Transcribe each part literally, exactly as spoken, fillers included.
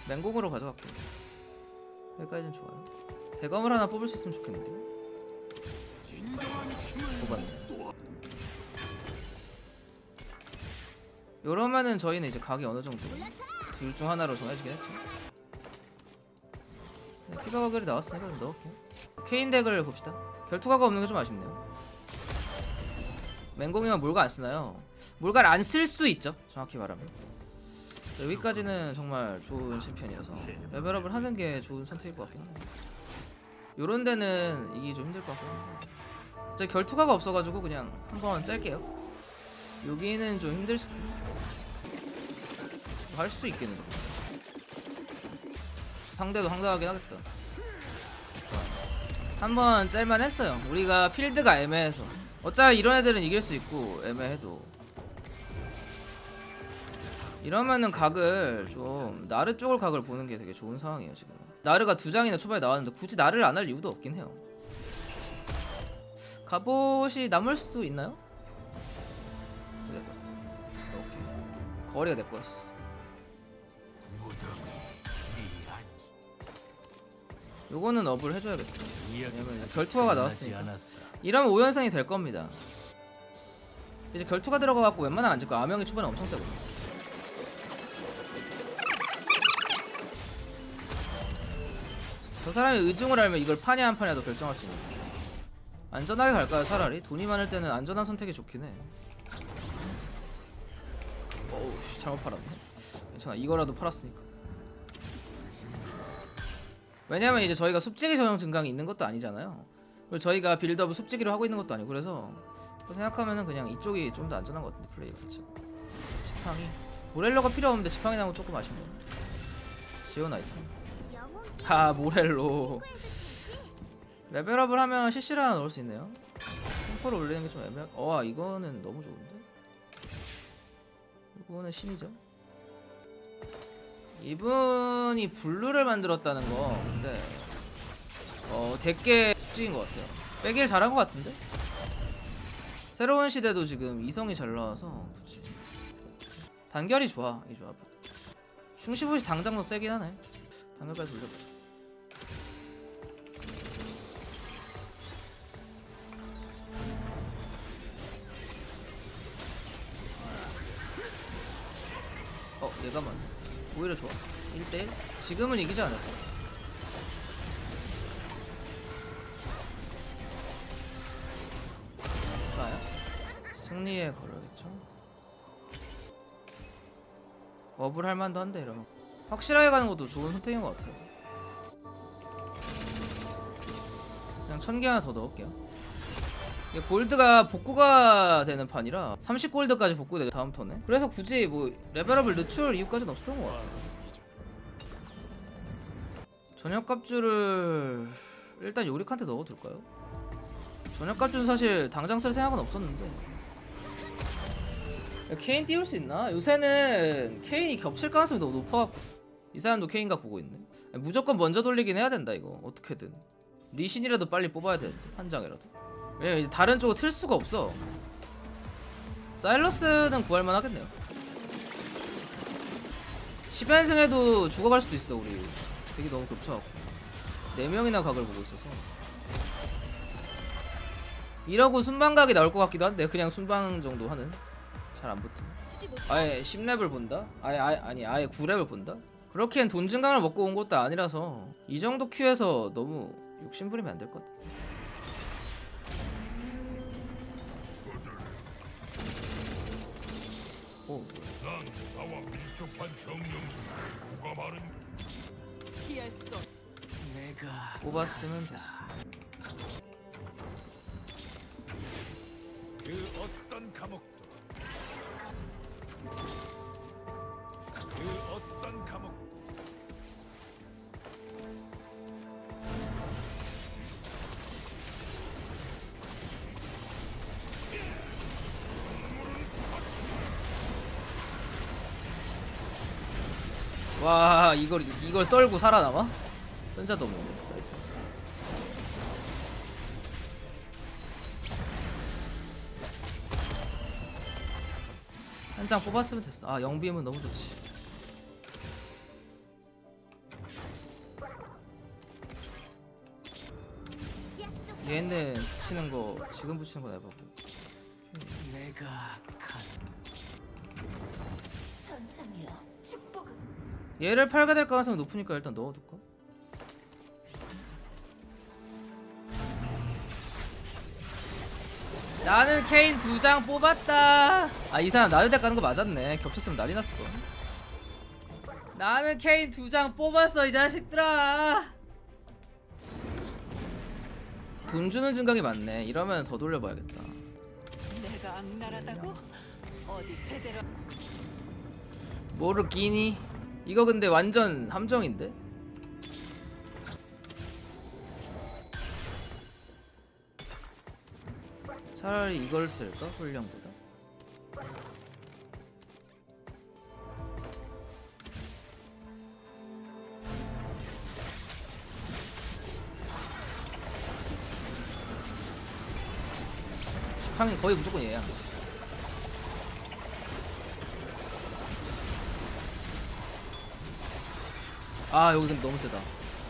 맹공으로 가져갈게요. 여기까지는 좋아요. 대검을 하나 뽑을 수 있으면 좋겠는데. 뽑았네. 이러면은 저희는 이제 각이 어느 정도 둘 중 하나로 정해지긴 했죠. 네, 피가 가글이 나왔으니까 좀 넣을게요. 케인 덱을 봅시다. 결투가가 없는 게 좀 아쉽네요. 맹공이면 몰가 안 쓰나요? 몰가를 안 쓸 수 있죠. 정확히 말하면. 여기까지는 정말 좋은 챔피언이어서 레벨업을 하는 게 좋은 선택일 것 같긴 합니다. 요런 데는 이기 좀 힘들 것 같긴 합니다. 제 결투가가 없어가지고 그냥 한번 짤게요. 여기는 좀 힘들 수도 할 수 있겠는데. 상대도 황당하긴 하겠다. 한번 짤만 했어요. 우리가 필드가 애매해서. 어차피 이런 애들은 이길 수 있고 애매해도. 이러면은 각을 좀 나르 쪽을 각을 보는 게 되게 좋은 상황이에요. 지금 나르가 두 장이나 초반에 나왔는데 굳이 나르를 안 할 이유도 없긴 해요. 갑옷이 남을 수도 있나요? 오케이. 거리가 내 거였어. 요거는 업을 해줘야겠다. 왜냐면 결투가가 나왔으니까. 이러면 오 연승이 될 겁니다. 이제 결투가 들어가갖고 웬만하면 안 질 거야. 아명이 초반에 엄청 세거든. 저 사람이 의중을 알면 이걸 파냐 안 파냐도 결정할 수 있는. 안전하게 갈까요? 차라리? 돈이 많을 때는 안전한 선택이 좋긴 해. 어우 잘못 팔았네. 괜찮아, 이거라도 팔았으니까. 왜냐면 이제 저희가 숲지기 전용 증강이 있는 것도 아니잖아요. 그리고 저희가 빌드업을 숲지기로 하고 있는 것도 아니고. 그래서 생각하면은 그냥 이쪽이 좀 더 안전한 것 같은데, 플레이가. 지팡이 모렐로가 필요 없는데 지팡이 나오면 조금 아쉽네요. 지온 아이템. 아 모렐로 레벨업을 하면 씨씨를 하나 넣을 수 있네요. 템포를 올리는 게 좀 애매하. 와 이거는 너무 좋은데. 이거는 신이죠. 이분이 블루를 만들었다는 거 근데 어 대게 습직인 것 같아요. 빼길 잘한 것 같은데. 새로운 시대도 지금 이성이 잘 나와서 굳이 단결이 좋아. 이 조합 충시봇이 당장도 세긴 하네. 단결까지 돌려보자. 어 얘가 맞네. 오히려 좋아. 일 대 일? 지금은 이기지 않을까? 좋아요. 승리에 걸어야겠죠. 업을 할 만도 한데 이러면 확실하게 가는 것도 좋은 선택인 것 같아요. 그냥 천 개 하나 더 넣을게요. 이게 골드가 복구가 되는 판이라 삼십 골드까지 복구돼 다음 턴에. 그래서 굳이 뭐 레벨업을 늦출 이유까지는 없었던 것 같아요. 전역갑주를 일단 요리칸한테 넣어둘까요? 전역갑주는 사실 당장 쓸 생각은 없었는데. 케인 띄울 수 있나? 요새는 케인이 겹칠 가능성이 너무 높아갖고. 이 사람도 케인각 보고 있네. 무조건 먼저 돌리긴 해야 된다 이거. 어떻게든 리신이라도 빨리 뽑아야 되는데, 한 장이라도. 왜냐면 이제 다른 쪽을 틀 수가 없어. 사일러스는 구할만 하겠네요. 십 연승해도 죽어갈 수도 있어. 우리 되게 너무 겹쳐갖고 네 명이나 각을 보고 있어서. 이러고 순방각이 나올 것 같기도 한데, 그냥 순방 정도 하는. 잘 안 붙으면 아예 십 렙을 본다? 아예, 아예 아니 아예 구 렙을 본다? 그렇기엔 돈 증강을 먹고 온 것도 아니라서 이 정도 큐에서 너무 욕심부리면 안 될 것 같아. 오. 뽑았으면 됐어. 그 어떤 감옥도 그 어떤 감옥 와 이걸 이걸 썰고 살아남아? 혼자도 없네. 나이스. 한 장 뽑았으면 됐어. 아 영비음은 너무 좋지. 얘는 붙이는 거 지금 붙이는 거 해보고. 내가 간 천상이여 축복은 얘를 팔게 될 가능성이 높으니까 일단 넣어둘까? 나는 케인 두 장 뽑았다. 아, 이 사람 나를 대 가는 거 맞았네. 겹쳤으면 난리 났을 거야. 나는 케인 두 장 뽑았어 이 자식들아. 돈 주는 증강이 많네. 이러면 더 돌려봐야겠다. 내가 악랄하다고? 어디 제대로 모르기니? 이거 근데 완전 함정인데? 차라리 이걸 쓸까? 훈련보다. 파밍 거의 무조건 얘야. 아, 여기 근데 너무 세다.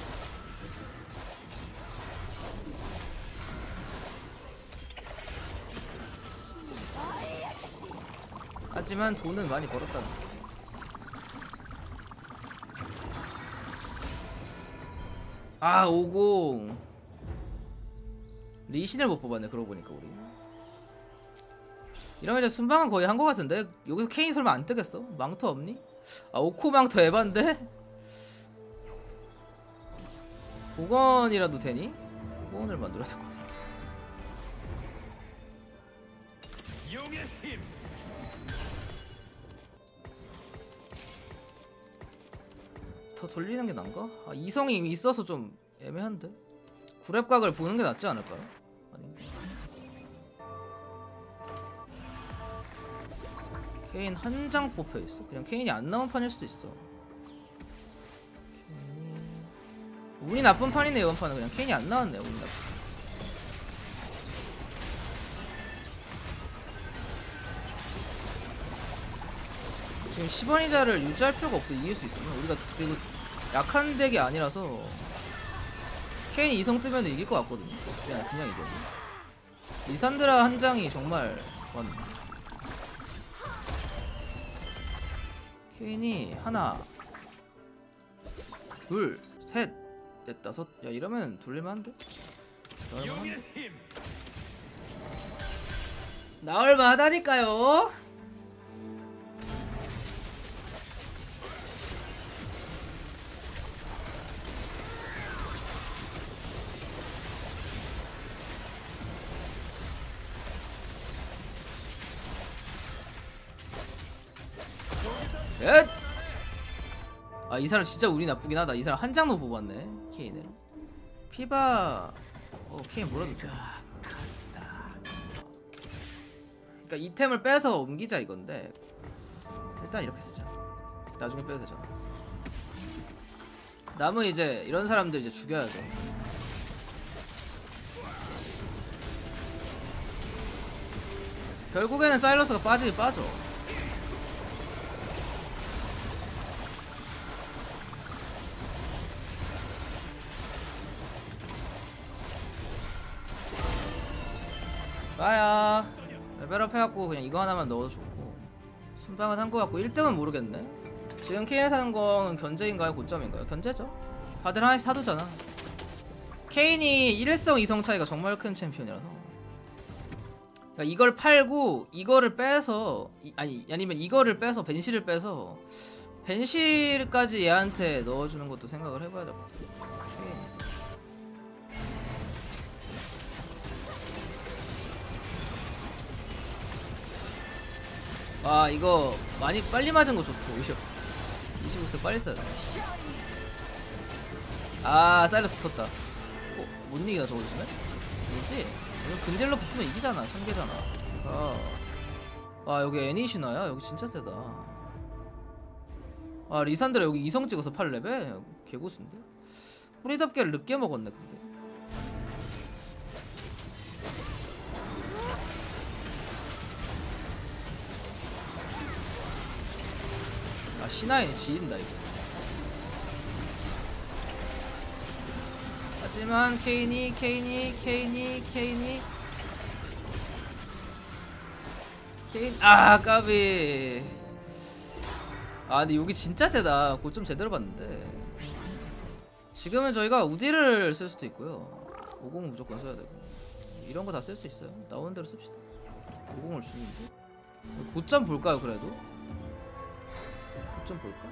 하지만 돈은 많이 벌었다. 아, 오공 리신을 못 뽑았네. 그러고 보니까 우리 이러면 이제 순방은 거의 한 거 같은데. 여기서 케인 설마 안 뜨겠어? 망토 없니? 아, 오코 망토 에반데? 복원이라도 되니? 복원을 만들어야 될 것 같아. 용의 힘. 더 돌리는 게 난가? 아, 이성이 이미 있어서 좀 애매한데? 구랩각을 보는 게 낫지 않을까요? 아닌가? 케인 한 장 뽑혀 있어. 그냥 케인이 안 나온 판일 수도 있어. 케인이... 운이 나쁜 판이네. 이번 판은 그냥 케인이 안 나왔네. 운이 나쁜. 지금 십 원이자를 유지할 필요가 없어. 이길 수 있으면. 우리가 그리고 약한 덱이 아니라서 케인이 이성 뜨면 이길 것 같거든요. 그냥 그냥 이겨. 리산드라 한 장이 정말 좋았네. 케인이 하나, 둘, 셋, 넷, 다섯. 야, 이러면 돌릴만한데? 용의 힘. 나올만하다니까요. 넷! 아, 이 사람 진짜 운이 나쁘긴 하다. 이 사람 한 장도 뽑았네. 케인을. 피바. 어, 케인 몰아줬죠. 그러니까 이템을 빼서 옮기자 이건데 일단 이렇게 쓰자. 나중에 빼도 되잖아. 남은 이제 이런 사람들 이제 죽여야죠. 결국에는 사일러스가 빠지긴 빠져. 빠야 레벨업 해갖고 그냥 이거 하나만 넣어도 좋고. 순방은 한 거 같고 일 등은 모르겠네. 지금 케인에 사는 건 견제인가요? 고점인가요? 견제죠. 다들 하나씩 사두잖아. 케인이 일성 이성 차이가 정말 큰 챔피언이라서. 그러니까 이걸 팔고 이거를 빼서 이, 아니 아니면 이거를 빼서 벤시를 빼서 벤시까지 얘한테 넣어주는 것도 생각을 해봐야 될 것 같아. 케인이 있어. 아, 이거 많이 빨리 맞은 거 좋고 오히려 이십오 세 빨리 써야 돼. 아, 사일러스 붙었다. 어? 못 이기나 저거 요즘에? 이기지? 이거 근딜로 붙으면 이기잖아. 천개잖아. 아, 아 여기 애니시나야? 여기 진짜 세다. 아, 리산드라 여기 이성 찍어서 팔 레벨? 개고수인데? 뿌리답게를 늦게 먹었네 근데. 아, 시나인이 지린다 이거. 아, 하지만 케인이 케인이 케인이 케인이 케인 아 까비. 아 근데 여기 진짜 세다. 고점 제대로 봤는데. 지금은 저희가 우디를 쓸 수도 있고요. 오공은 무조건 써야 되고 이런 거 다 쓸 수 있어요. 나오는 대로 씁시다. 오공을 주는데 고점 볼까요? 그래도 고점 볼까?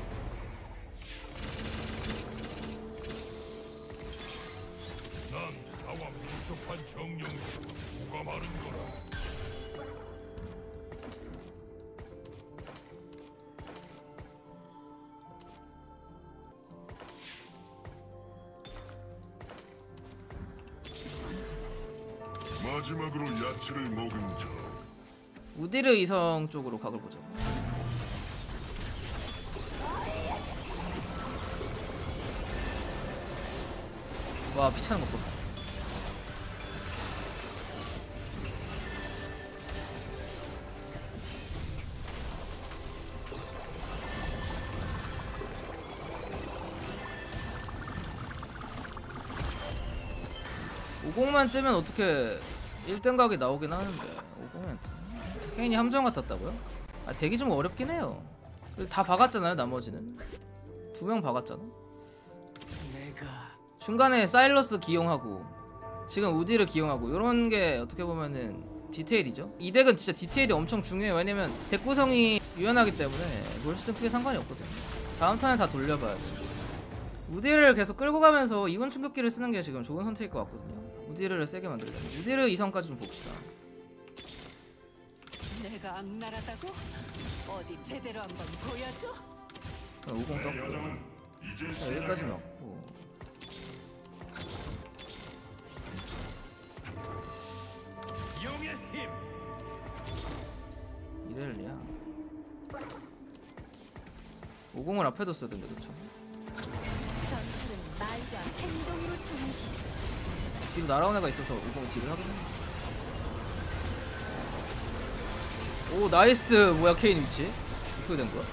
난 나와 민첩한 정령 누가 마른 거라. 마지막으로 야채를 먹은 자 우디르 이성 쪽으로 각을 보죠. 와 피차는 것 봐. 오공만 뜨면 어떻게 일 등 각이 나오긴 하는데 오공만 뜨면 케인이 함정 같았다고요? 아 되기 좀 어렵긴 해요. 다 박았잖아요. 나머지는 두 명 박았잖아. 내가 중간에 사일러스 기용하고 지금 우디를 기용하고 이런 게 어떻게 보면은 디테일이죠. 이 덱은 진짜 디테일이 엄청 중요해요. 왜냐면 덱 구성이 유연하기 때문에 롤스는 크게 상관이 없거든요. 다음 턴에 다 돌려봐야 돼. 우디를 계속 끌고 가면서 이건 충격기를 쓰는 게 지금 좋은 선택일 것 같거든요. 우디를 세게 만들려면 우디를 이성까지 좀 봅시다. 내가 악랄하다고? 어디 제대로 한번 보여줘? 오공 떴고 이제 자, 여기까지 넣고 용의 힘. 이렐리아 오공을 앞에 뒀어야 되는데 그쵸? 전투는 말과 행동으로 정해지지. 뒤로 날아온 애가 있어서 오공 딜을 하거든요. 오 나이스. 뭐야 케인 위치 어떻게 된 거야?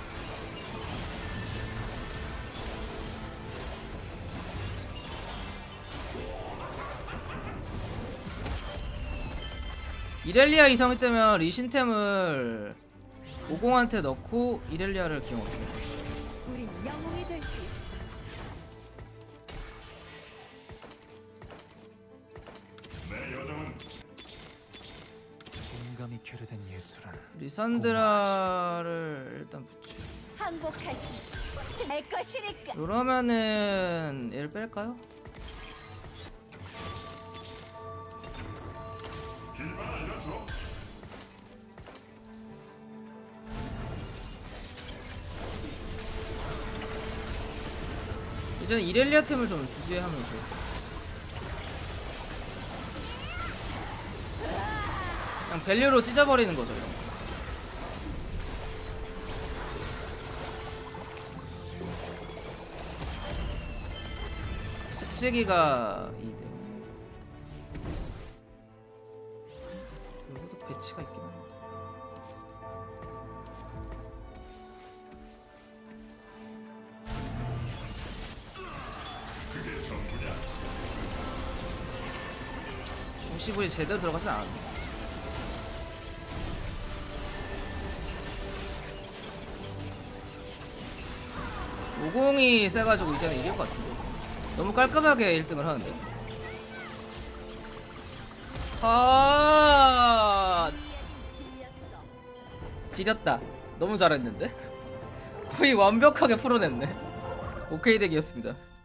이렐리아 이성이 뜨면 리신템을 오공한테 넣고 이렐리아를 기용합니다. 우린 영웅이 될 수 있어. 내 여정은 공감이 결여된 예술은 리산드라를 일단 붙이고 항복하시. 내 것이니까. 그러면은 얘를 뺄까요? 길만 알려줘. 이제는 이렐리아 템을 좀 준비하면 좋을 것 같아요. 그냥 밸류로 찢어버리는 거죠 이런 거. 습제기가 이 등 여기도 배치가 있긴 합니다. 그게 전부냐? 중시부에 제대로 들어가진 않았네. 오공이 세가지고 이제는 이길 것 같은데 너무 깔끔하게 일 등을 하는데. 아 지렸다. 너무 잘했는데 거의 완벽하게 풀어냈네. 오케이 덱이었습니다.